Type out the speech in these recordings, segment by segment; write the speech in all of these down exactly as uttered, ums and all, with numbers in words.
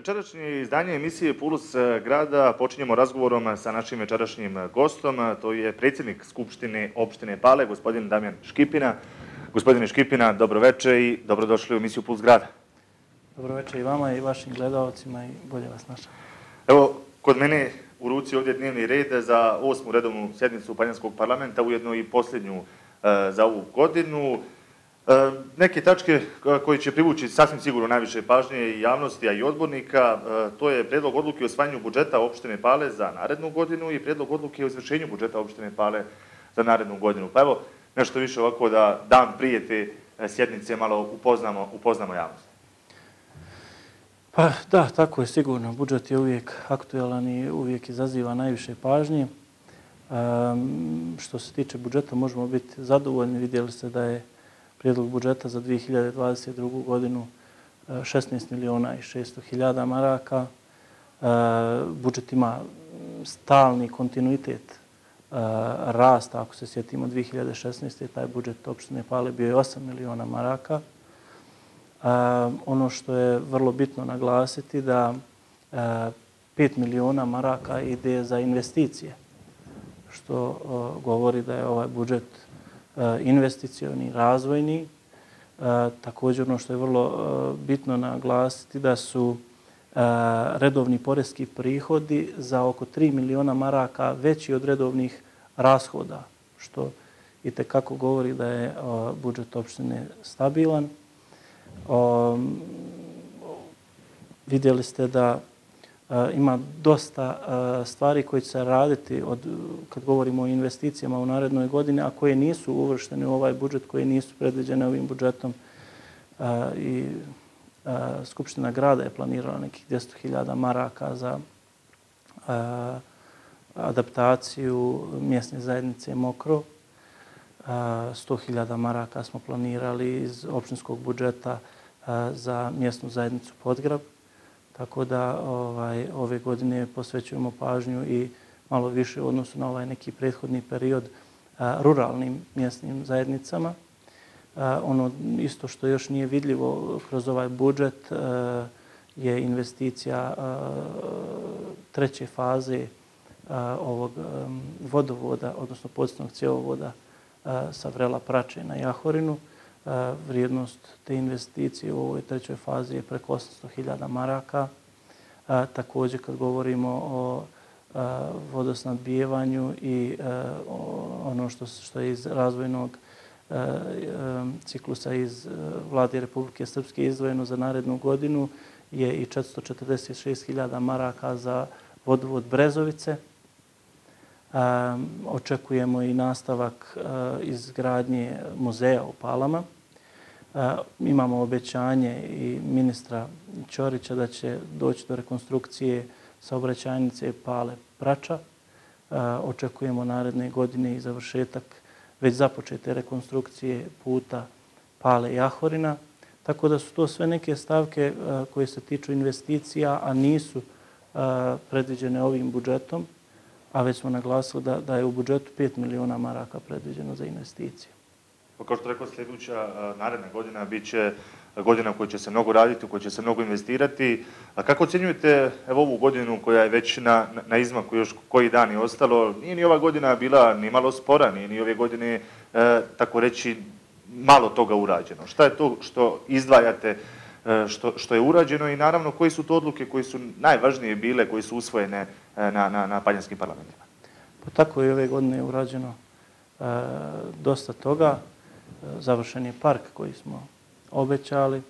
Večerašnje izdanje emisije Puls grada počinjemo razgovorom sa našim večerašnjim gostom. To je predsjednik Skupštine opštine Pale, gospodin Damjan Škipina. Gospodine Škipina, dobroveče i dobrodošli u emisiju Puls grada. Dobroveče i vama i vašim gledalcima i bolje vas našao. Evo, kod mene u ruci ovdje dnevni red za osmu redovnu sjednicu Paljanskog parlamenta, ujedno i posljednju za ovu godinu. Neke tačke koje će privući sasvim sigurno najviše pažnje i javnosti, a i odbornika, to je predlog odluke o osvajanju budžeta opštine Pale za narednu godinu i predlog odluke o izvršenju budžeta opštine Pale za narednu godinu. Pa evo, nešto više ovako da dan prije te sjednice malo upoznamo, upoznamo javnost. Pa da, tako je sigurno. Budžet je uvijek aktualan i uvijek izaziva najviše pažnje. Um, što se tiče budžeta možemo biti zadovoljni. Vidjeli ste da je prijedlog budžeta za dvije hiljade dvadeset drugu godinu šesnaest miliona i šesto hiljada maraka. Budžet ima stalni kontinuitet rasta. Ako se sjetimo dvije hiljade šesnaeste. taj budžet opštine Pale bio je osam miliona maraka. Ono što je vrlo bitno naglasiti da pet miliona maraka ide za investicije, što govori da je ovaj budžet investicioni, razvojni. Također ono što je vrlo bitno naglasiti da su redovni poreski prihodi za oko tri miliona maraka veći od redovnih rashoda, što itekako govori da je budžet opštine stabilan. Vidjeli ste da ima dosta stvari koje će se raditi od, kad govorimo o investicijama u narednoj godini, a koje nisu uvrštene u ovaj budžet, koje nisu predviđene ovim budžetom. I Skupština grada je planirala nekih dvjesto hiljada maraka za adaptaciju mjesne zajednice Mokro. sto hiljada maraka smo planirali iz opštinskog budžeta za mjesnu zajednicu Podgrab. Tako da ovaj, ove godine posvećujemo pažnju i malo više u odnosu na ovaj neki prethodni period a, ruralnim mjesnim zajednicama. A, ono isto što još nije vidljivo kroz ovaj budžet a, je investicija a, treće faze a, ovog a, vodovoda, odnosno podzemnog cjevovoda a, sa Vrela Prače na Jahorinu. A, vrijednost te investicije u ovoj trećoj fazi je preko osamsto hiljada maraka. A, također kad govorimo o a, vodosnadbijevanju i a, o, ono što, što je iz razvojnog a, a, ciklusa iz Vlade Republike Srpske izdvojeno za narednu godinu je i četiristo četrdeset šest hiljada maraka za vodovod Brezovice. A, očekujemo i nastavak a, izgradnje muzeja u Palama. A, imamo obećanje i ministra Ćorića da će doći do rekonstrukcije saobraćajnice Pale Prača. A, očekujemo naredne godine i završetak već započete rekonstrukcije puta Pale Jahorina. Tako da su to sve neke stavke a, koje se tiču investicija, a nisu a, predviđene ovim budžetom, a već smo naglasili da, da je u budžetu pet miliona maraka predviđeno za investicije. Kao što rekao, sljedeća naredna godina bit će godina u kojoj će se mnogo raditi, u kojoj će se mnogo investirati. A kako ocjenjujete evo, ovu godinu koja je već na, na izmaku, još koji dan je ostalo? Nije ni ova godina bila ni malo spora, nije ni ove godine, e, tako reći, malo toga urađeno. Šta je to što izdvajate, e, što, što je urađeno i naravno koji su to odluke koje su najvažnije bile, koje su usvojene e, na, na, na paljanskim parlamentima? Pa tako je ove godine urađeno e, dosta toga. Završen je park koji smo obećali,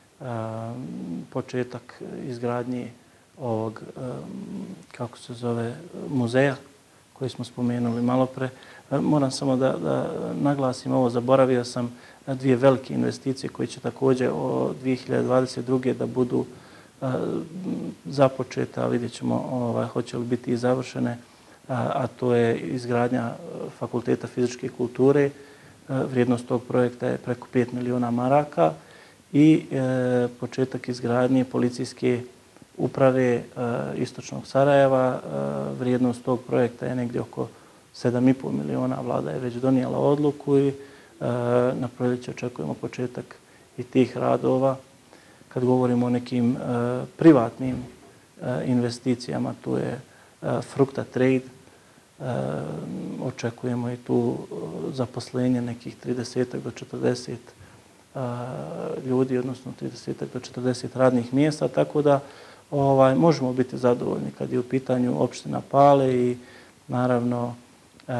početak izgradnje ovog, kako se zove, muzeja koji smo spomenuli malo pre. Moram samo da, da naglasim ovo, zaboravio sam dvije velike investicije koje će također od dvije hiljade dvadeset druge da budu započete, a vidjet ćemo ovaj, hoće li biti i završene, a to je izgradnja Fakulteta fizičke kulture. Vrijednost tog projekta je preko pet miliona maraka i e, početak izgradnje policijske uprave e, Istočnog Sarajeva. E, vrijednost tog projekta je negdje oko sedam i pol miliona. Vlada je već donijela odluku i e, na proljeće očekujemo početak i tih radova. kad govorimo o nekim privatnim investicijama, tu je Frukta Trade, očekujemo i tu zaposlenje nekih trideset do četrdeset ljudi, odnosno trideset do četrdeset radnih mjesta, tako da ovaj, možemo biti zadovoljni kad je u pitanju opština Pale i naravno e,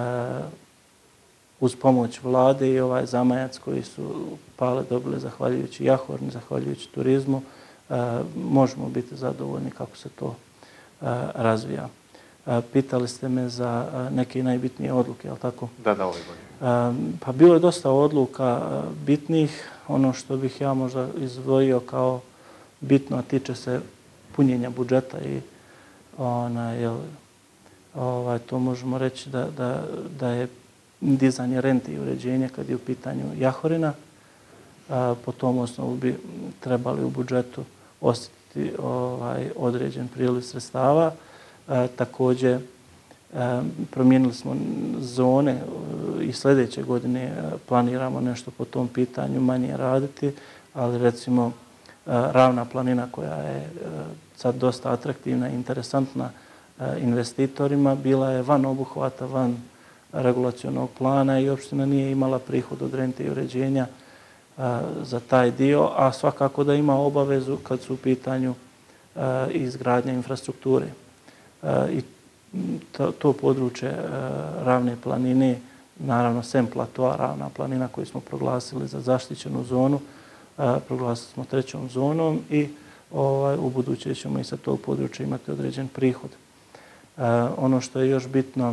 uz pomoć vlade i ovaj zamajac koji su Pale dobile zahvaljujući Jahorni, zahvaljujući turizmu, e, možemo biti zadovoljni kako se to e, razvija. E, pitali ste me za neke najbitnije odluke, je li tako? Da, da, ove godine. E, pa bilo je dosta odluka bitnih. Ono što bih ja možda izdvojio kao bitno, a tiče se punjenja budžeta i ona, jel, ovaj, to možemo reći da, da, da je dizanje rente i uređenje kad je u pitanju Jahorina. A, po tom osnovu bi trebali u budžetu osjetiti ovaj, određen priliv sredstava. A, također a, promijenili smo zone i sljedeće godine planiramo nešto po tom pitanju manje raditi, ali recimo Ravna planina koja je sad dosta atraktivna i interesantna investitorima, bila je van obuhvata, van regulacionog plana i opština nije imala prihod od rente i uređenja za taj dio, a svakako da ima obavezu kad su u pitanju izgradnja infrastrukture. I to, to područje Ravne planine, naravno sem platoa Ravna planina koju smo proglasili za zaštićenu zonu, proglasili smo trećom zonom i ovaj, u buduće ćemo i sa tog područja imati određen prihod. Uh, ono što je još bitno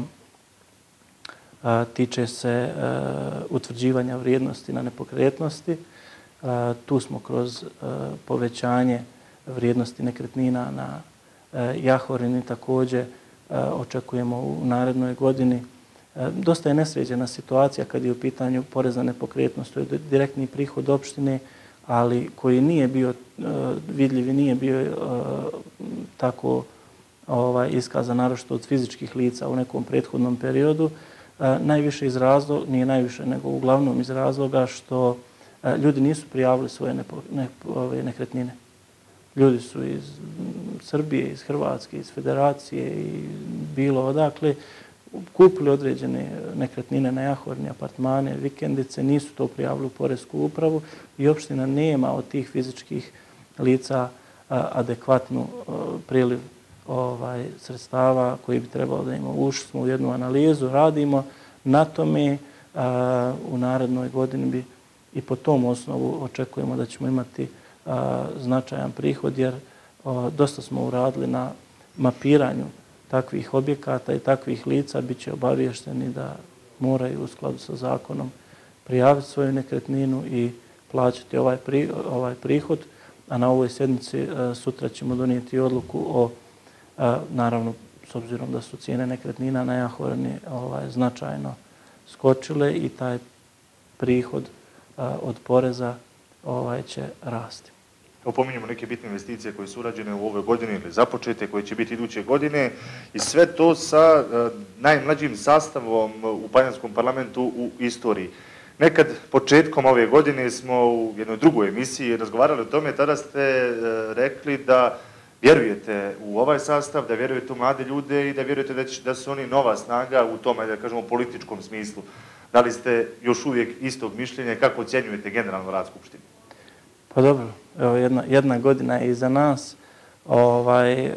uh, tiče se uh, utvrđivanja vrijednosti na nepokretnosti. Uh, tu smo kroz uh, povećanje vrijednosti nekretnina na uh, Jahorini također uh, očekujemo u narednoj godini. Uh, dosta je nesređena situacija kad je u pitanju porez na nepokretnost. To je direktni prihod opštine, ali koji nije bio uh, vidljiv i nije bio uh, tako ovaj, iskazan naročito od fizičkih lica u nekom prethodnom periodu. Uh, najviše iz razloga, nije najviše, nego uglavnom iz razloga što uh, ljudi nisu prijavili svoje nepo, ne, ove, nekretnine. Ljudi su iz Srbije, iz Hrvatske, iz Federacije i bilo odakle kupili određene nekretnine na Jahorini, apartmane, vikendice, nisu to prijavili u Poresku upravu i opština nema od tih fizičkih lica adekvatnu priliv ovaj, sredstava koji bi trebalo da ima. Ušli smo u jednu analizu, radimo na tome, a, u narednoj godini bi i po tom osnovu očekujemo da ćemo imati a, značajan prihod, jer a, dosta smo uradili na mapiranju takvih objekata i takvih lica, bit će obavješteni da moraju u skladu sa zakonom prijaviti svoju nekretninu i plaćati ovaj, pri, ovaj prihod. A na ovoj sjednici a, sutra ćemo donijeti odluku o, a, naravno, s obzirom da su cijene nekretnina na Jahorini ovaj, značajno skočile i taj prihod a, od poreza ovaj, će rasti. Opominjemo neke bitne investicije koje su urađene u ovoj godini ili započete, koje će biti iduće godine i sve to sa uh, najmlađim sastavom u Panjanskom parlamentu u istoriji. Nekad početkom ove godine smo u jednoj drugoj emisiji razgovarali o tome, tada ste uh, rekli da vjerujete u ovaj sastav, da vjerujete u mlade ljude i da vjerujete da, će, da su oni nova snaga u tome, da kažemo, političkom smislu. Da li ste još uvijek istog mišljenja, kako ocjenjujete generalno rad Skupštine? Pa dobro, evo jedna, jedna godina je iza nas. Ovaj,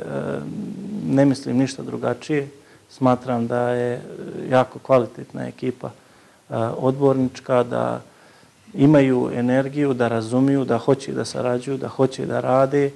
ne mislim ništa drugačije. Smatram da je jako kvalitetna ekipa odbornička, da imaju energiju, da razumiju, da hoće da sarađuju, da hoće da rade.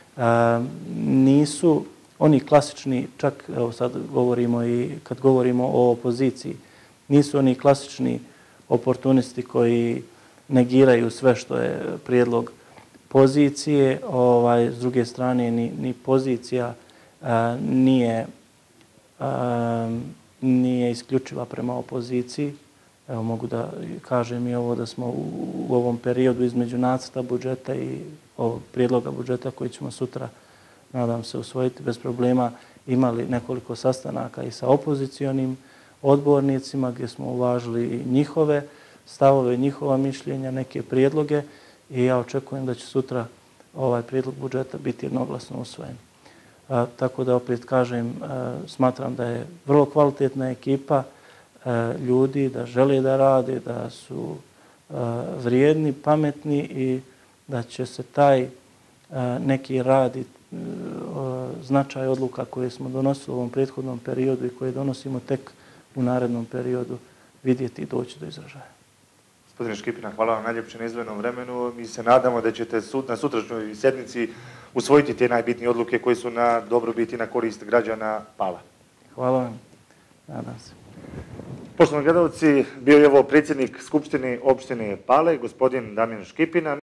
Nisu oni klasični, čak evo sad govorimo i kad govorimo o opoziciji, nisu oni klasični oportunisti koji negiraju sve što je prijedlog pozicije. Ovaj, s druge strane, ni, ni pozicija a, nije, a, nije isključiva prema opoziciji. Evo, mogu da kažem i ovo da smo u, u ovom periodu između nacrta budžeta i ovog prijedloga budžeta koji ćemo sutra, nadam se, usvojiti bez problema, imali nekoliko sastanaka i sa opozicionim odbornicima gdje smo uvažili i njihove stavove, njihova mišljenja, neke prijedloge i ja očekujem da će sutra ovaj prijedlog budžeta biti jednoglasno usvojen. Tako da opet kažem, smatram da je vrlo kvalitetna ekipa ljudi, da žele da rade, da su vrijedni, pametni i da će se taj neki rad i značaj odluka koje smo donosili u ovom prethodnom periodu i koje donosimo tek u narednom periodu vidjeti i doći do izražaja. Gospodine Škipina, hvala vam najljepše na izdvojenom vremenu. Mi se nadamo da ćete na sutrašnjoj sjednici usvojiti te najbitnije odluke koje su na dobrobit i na korist građana Pala. Hvala vam. Nadam se. Poštovani gledalci, bio je ovo predsjednik Skupštine opštine Pale, gospodin Damjan Škipina.